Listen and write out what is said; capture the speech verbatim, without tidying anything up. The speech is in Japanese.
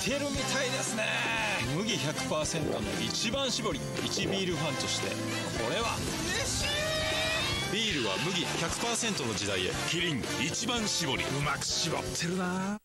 てるみたいですね。麦 ひゃくパーセント の一番搾り、一ビールファンとしてこれは嬉しい。ビールは麦 ひゃくパーセント の時代へ。キリン一番搾り、うまく絞ってるな。